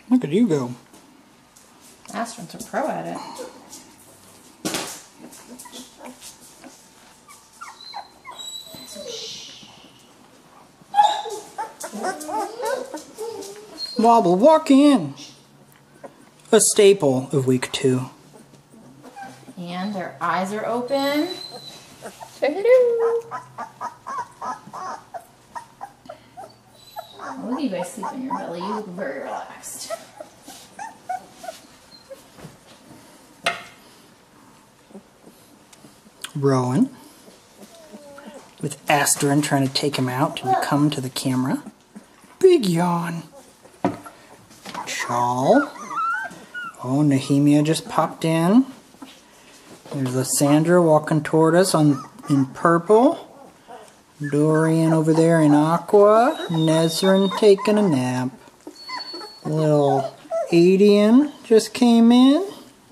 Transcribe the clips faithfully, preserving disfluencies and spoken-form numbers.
Look at you go. Astron's a pro at it. Wobble, walk in. A staple of week two. And their eyes are open. Oh, look at you guys sleep in your belly. You look very relaxed. Rowan. With Asterin trying to take him out and come to the camera. Big yawn. Shawl. Oh, Nehemia just popped in. There's Lysandra walking toward us on in purple. Dorian over there in aqua. Nezrin taking a nap. Little Adian just came in.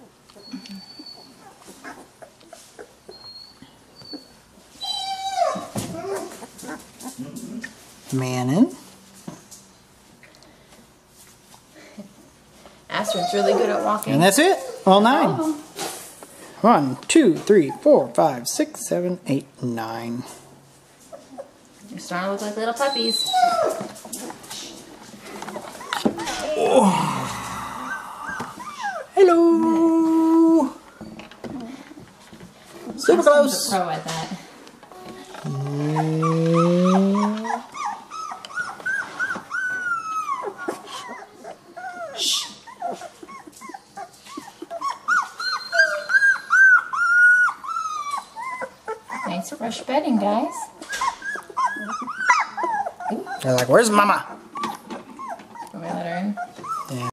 Manning. Astron's really good at walking. And that's it. All nine. One, two, three, four, five, six, seven, eight, nine. They're starting to look like little puppies. Oh. Hello. Super close. Pro at that. Shh. Nice fresh bedding, guys. They're like, where's Mama? Can we let her in? Yeah.